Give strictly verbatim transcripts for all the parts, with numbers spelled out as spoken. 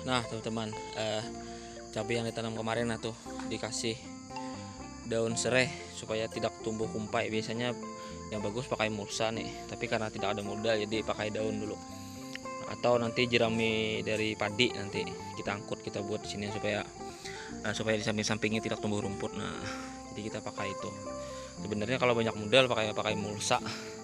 Nah teman-teman, eh, cabai yang ditanam kemarin nah tuh dikasih daun serai supaya tidak tumbuh kumpai. Biasanya yang bagus pakai mulsa nih, tapi karena tidak ada modal jadi pakai daun dulu. Atau nanti jerami dari padi nanti kita angkut, kita buat di sini supaya uh, supaya di samping-sampingnya tidak tumbuh rumput. Nah jadi kita pakai itu. Sebenarnya kalau banyak modal pakai pakai mulsa.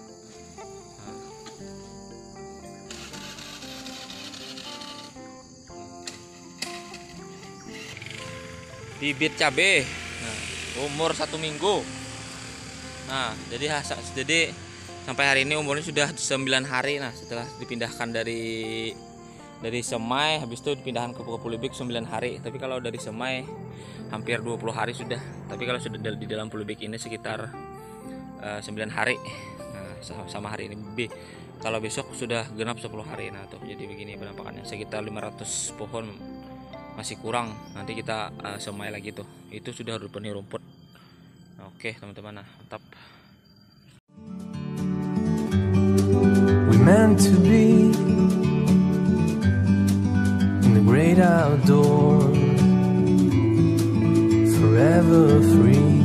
Bibit cabai, nah, umur satu minggu. Nah jadi jadi sampai hari ini umurnya sudah sembilan hari. Nah setelah dipindahkan dari dari semai, habis itu dipindahkan ke polybag sembilan hari. Tapi kalau dari semai hampir dua puluh hari sudah. Tapi kalau sudah di dalam polybag ini sekitar uh, sembilan hari. Nah sama hari ini B. Kalau besok sudah genap sepuluh hari. Nah tuh jadi begini penampakannya, sekitar lima ratus pohon masih kurang. Nanti kita uh, semai lagi tuh, itu sudah penuh rumput. Oke teman-teman, nah mantap. We meant to be in the great outdoors, forever free.